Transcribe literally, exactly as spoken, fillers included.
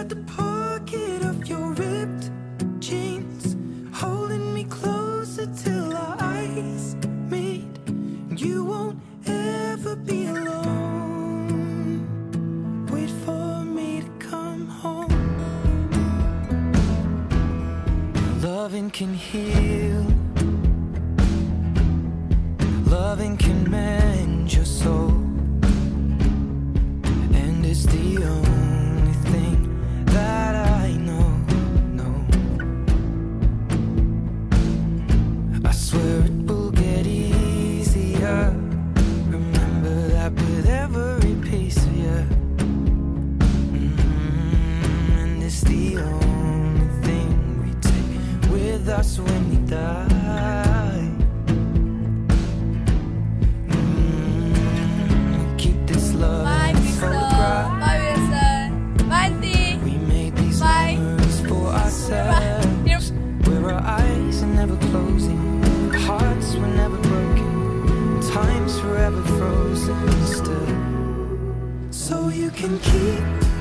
inside the pocket of your ripped jeans, holding me closer till our eyes meet. You won't ever be alone. Wait for me to come home. Loving can heal, loving can mend your soul, and it's the only thing that I know, know. I swear it will get easier. Remember that with every piece of you. Mm-hmm. And it's the only thing we take with us when we die. Where our eyes are never closing, hearts were never broken, time's forever frozen still. So you can keep